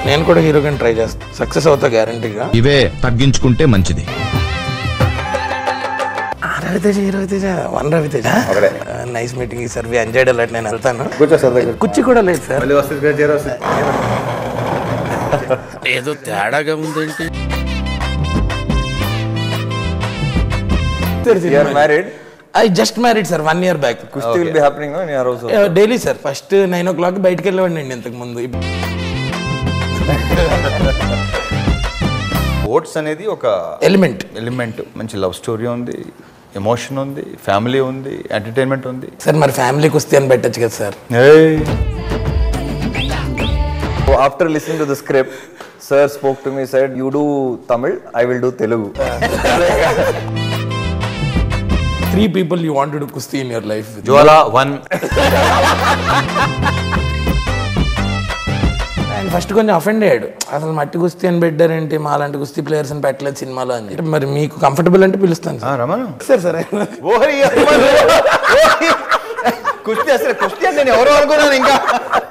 నేను కూడా హీరోగా ట్రై చేస్తాను, సక్సెస్ అవుతా గ్యారంటీగా. ఇవే తగ్గించుకుంటే మంచిది. Ravi Teja, Ravi Teja, one Ravi Teja. Nice meeting sir, we enjoyed a lot. నేను వెళ్తాను. కుర్చీ కూడా లేదు సార్. ఏదో తేడాగా ఉందేంటి? I just married sir 1 year back. Kushti will be happening in your house also? Daily sir. First 9 o'clock బయటికి వెళ్ళేవాడిని ఇంతకు ముందు. స్పోర్ట్స్ అనేది ఒక ఎలిమెంట్. మంచి లవ్ స్టోరీ ఉంది, ఎమోషన్ ఉంది, ఫ్యామిలీ ఉంది, ఎంటర్టైన్మెంట్ ఉంది. సార్ మరి ఫ్యామిలీ కుస్తీ అని పెట్టచ్చు కదా sir. After listening to the script, sir spoke to me, said, "You do Tamil, I will do Telugu." 3 people you want to do kusti in your life. Jwala 1. And first కొంచెం offend అయ్యాడు. అసలు మట్టి కుస్తీ అని పెట్టారేంటి, మాలాంటి కుస్తీ players అని పెట్టలేదు సినిమాలో అని చెప్పి. మరి మీకు కంఫర్టబుల్ అంటే పిలుస్తాను సార్. రమణ సార్ సరే. కుస్తీ అసలు కుస్తీ అంటే నేను ఎవరో అనుకున్నాను ఇంకా.